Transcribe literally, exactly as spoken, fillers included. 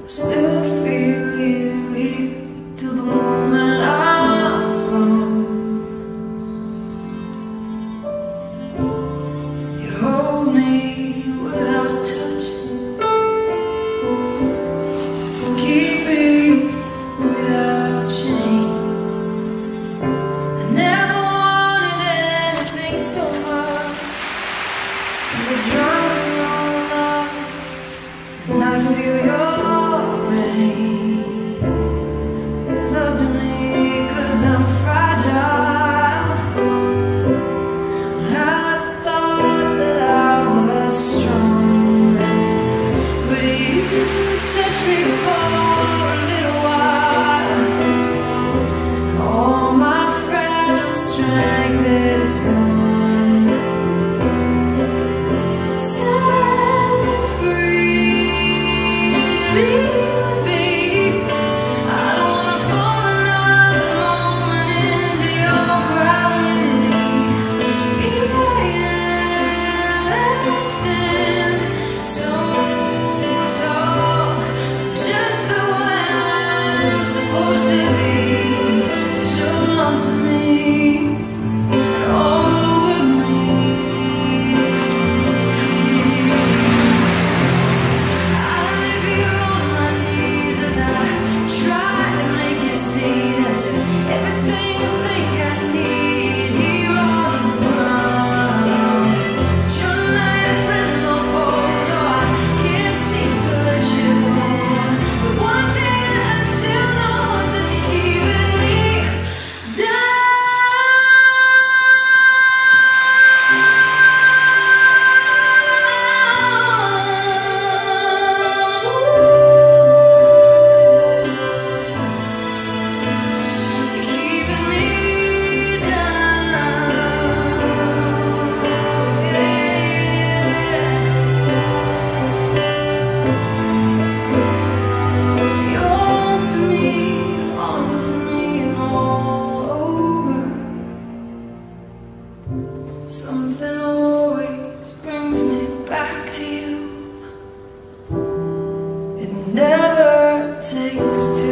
Still feel you here till the moment I'm gone. You hold me without touching, keep me without chains. I never wanted anything so much as to drown in your love and not feel your touch me for a little while. All my fragile strength is gone. Set me free, leave me be. I don't wanna fall another moment into your gravity. Yeah, I stand so supposed to be drawn to me and all over me. I live here on my knees as I try to make you see that you're everything I think I need here on the ground. But you're neither friend nor foe, though I can't seem to let you go. But one thing I still know, something always brings me back to you. It never takes two.